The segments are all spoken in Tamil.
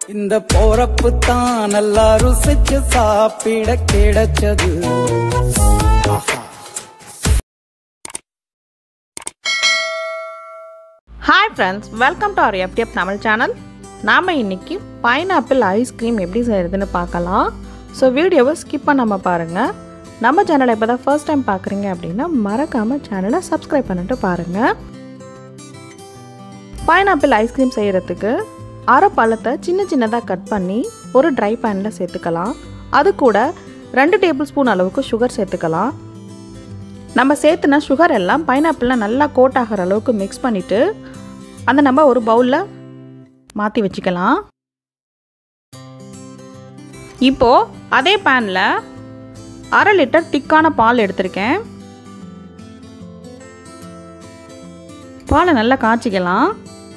இந்த போறப்பு தான் நல்லா ருசிச்சு சாப்பிட கிடைச்சது. Hi friends, welcome to our FDF Tamil channel. நாம் இன்னைக்கு பைனாப்பிள் ஐஸ்கிரீம் எப்படி செய்கிறதுன்னு பார்க்கலாம். ஸோ வீடியோவை ஸ்கிப் பண்ணாமல் பாருங்கள். நம்ம சேனலை இப்போ தான் ஃபர்ஸ்ட் டைம் பார்க்குறீங்க அப்படின்னா மறக்காமல் சேனலை சப்ஸ்கிரைப் பண்ணிட்டு பாருங்கள். பைனாப்பிள் ஐஸ்கிரீம் செய்கிறதுக்கு அரை பழத்தை சின்ன சின்னதாக கட் பண்ணி ஒரு ட்ரை பேனில் சேர்த்துக்கலாம். அது கூட 2 டேபிள் ஸ்பூன் அளவுக்கு சுகர் சேர்த்துக்கலாம். நம்ம சேர்த்துன சுகர் எல்லாம் பைனாப்பிளில் நல்லா கோட் ஆகிற அளவுக்கு மிக்ஸ் பண்ணிவிட்டு அதை நம்ம ஒரு பவுலில் மாற்றி வச்சுக்கலாம். இப்போது அதே பேனில் 1/2 லிட்டர் திக்கான பால் எடுத்திருக்கேன். பாலை நல்லா காய்ச்சிக்கலாம்.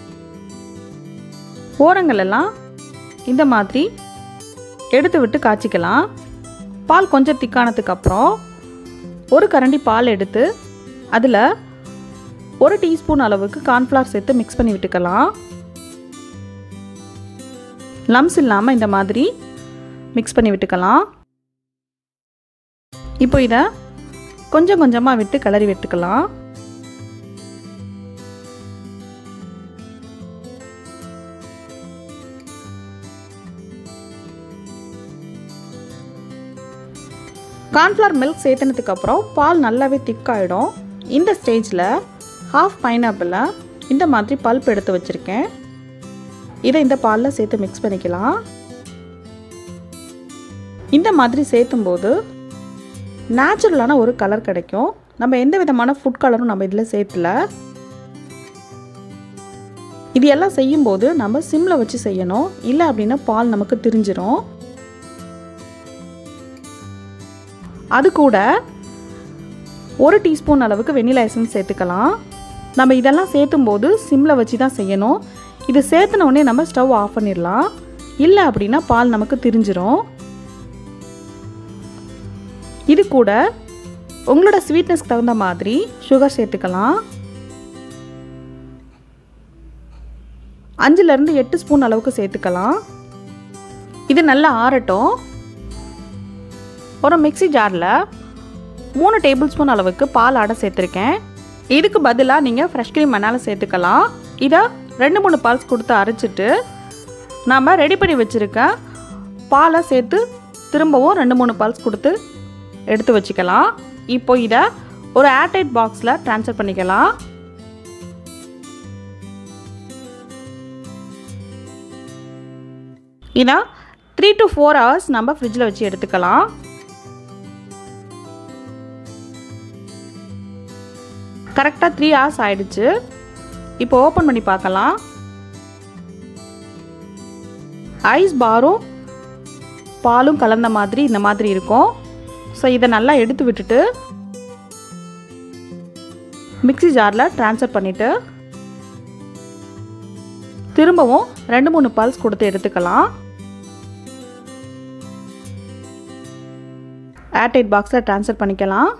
ஓரங்களெல்லாம் இந்த மாதிரி எடுத்து விட்டு காய்ச்சிக்கலாம். பால் கொஞ்சம் திக்கானதுக்கு அப்புறம் ஒரு கரண்டி பால் எடுத்து அதில் 1 டீஸ்பூன் அளவுக்கு கார்ன்ஃப்ளவர் சேர்த்து மிக்ஸ் பண்ணி விட்டுக்கலாம். லம்ஸ் இல்லாமல் இந்த மாதிரி மிக்ஸ் பண்ணி விட்டுக்கலாம். இப்போ இதை கொஞ்சம் கொஞ்சமாக விட்டு கிளறி விட்டுக்கலாம். கார்ன்ஃப்ளவர் மில்க் சேர்த்துனதுக்கப்புறம் பால் நல்லாவே திக்காயிடும். இந்த ஸ்டேஜில் ஹாஃப் பைனாப்பிளை இந்த மாதிரி பல்ப் எடுத்து வச்சுருக்கேன். இதை இந்த பாலில் சேர்த்து மிக்ஸ் பண்ணிக்கலாம். இந்த மாதிரி சேர்த்தும்போது நேச்சுரலான ஒரு கலர் கிடைக்கும். நம்ம எந்த விதமான ஃபுட் கலரும் நம்ம இதில் சேர்த்துல. இது எல்லாம் செய்யும்போது நம்ம சிம்மில் வச்சு செய்யணும், இல்லை அப்படின்னா பால் நமக்கு திரிஞ்சிரும். அது கூட 1 டீஸ்பூன் அளவுக்கு வெண்ணிலா எசன்ஸ் சேர்த்துக்கலாம். நம்ம இதெல்லாம் சேர்த்தும்போது சிம்மில் வச்சு தான் செய்யணும். இது சேர்த்துன உடனே நம்ம ஸ்டவ் ஆஃப் பண்ணிடலாம், இல்லை அப்படின்னா பால் நமக்கு திரிஞ்சிரும். இது கூட உங்களோட ஸ்வீட்னஸ்க்கு தகுந்த மாதிரி சுகர் சேர்த்துக்கலாம். 5லேருந்து 8 ஸ்பூன் அளவுக்கு சேர்த்துக்கலாம். இது நல்லா ஆறட்டும். ஒரு மிக்ஸி ஜாரில் 3 டேபிள் ஸ்பூன் அளவுக்கு பால் ஆடை சேர்த்துருக்கேன். இதுக்கு பதிலாக நீங்கள் ஃப்ரெஷ் க்ரீம் வேணாலும் சேர்த்துக்கலாம். இதை 2-3 பல்ஸ் கொடுத்து அரைச்சிட்டு நாம் ரெடி பண்ணி வச்சுருக்க பாலை சேர்த்து திரும்பவும் 2-3 பல்ஸ் கொடுத்து எடுத்து வச்சுக்கலாம். இப்போ இதை ஒரு ஏர்டைட் பாக்ஸில் ட்ரான்ஸ்ஃபர் பண்ணிக்கலாம். இதை 3 to 4 hours நம்ம ஃப்ரிட்ஜில் வச்சு எடுத்துக்கலாம். கரெக்டாக 3 hours ஆயிடுச்சு. இப்போ ஓப்பன் பண்ணி பார்க்கலாம். ஐஸ் பாரும் பாலும் கலந்த மாதிரி இந்த மாதிரி இருக்கும். ஸோ இதை நல்லா எடுத்து விட்டுட்டு மிக்ஸி ஜாரில் ட்ரான்ஸ்ஃபர் பண்ணிவிட்டு திரும்பவும் 2-3 பல்ஸ் கொடுத்து எடுத்துக்கலாம். ஏர்டைட் பாக்ஸில் ட்ரான்ஸ்ஃபர் பண்ணிக்கலாம்.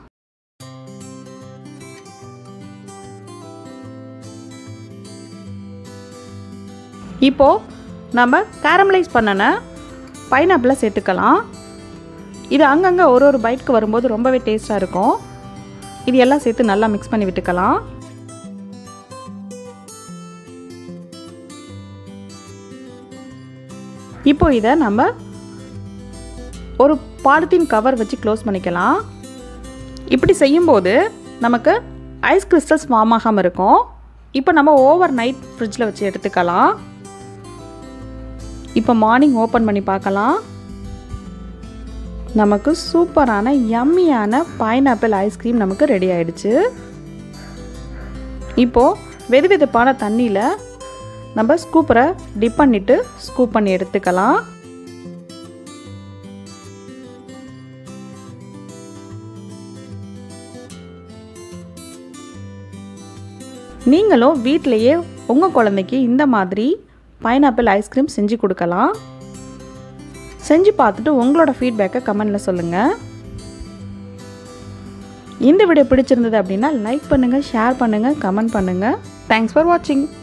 இப்போது நம்ம கேரமலைஸ் பண்ணின பைனாப்பிளை சேர்த்துக்கலாம். இது அங்கங்கே ஒரு பைட்க்கு வரும்போது ரொம்பவே டேஸ்ட்டாக இருக்கும். இது எல்லாம் சேர்த்து நல்லா மிக்ஸ் பண்ணி விட்டுக்கலாம். இப்போ இதை நம்ம ஒரு பாலித்தீன் கவர் வச்சு க்ளோஸ் பண்ணிக்கலாம். இப்படி செய்யும்போது நமக்கு ஐஸ் கிறிஸ்டல்ஸ் ஃபார்ம் ஆகாமல் இருக்கும். இப்போ நம்ம ஓவர் நைட் ஃப்ரிட்ஜில் வச்சு எடுத்துக்கலாம். இப்போ மார்னிங் ஓப்பன் பண்ணி பார்க்கலாம். நமக்கு சூப்பரான யம்மியான பைனாப்பிள் ஐஸ்கிரீம் நமக்கு ரெடி ஆயிடுச்சு. இப்போது வெதுவெதுப்பான தண்ணியில் நம்ம ஸ்கூப்பரை டிப் பண்ணிவிட்டு ஸ்கூப் பண்ணி எடுத்துக்கலாம். நீங்களும் வீட்டிலையே உங்கள் குழந்தைக்கு இந்த மாதிரி பைனாப்பிள் ஐஸ்கிரீம் செஞ்சு கொடுக்கலாம். செஞ்சு பார்த்துட்டு உங்களோட ஃபீட்பேக்கை கமெண்டில் சொல்லுங்கள். இந்த வீடியோ பிடிச்சிருந்தது அப்படின்னா லைக் பண்ணுங்கள், ஷேர் பண்ணுங்கள், கமெண்ட் பண்ணுங்கள். தேங்க்ஸ் ஃபார் வாட்சிங்.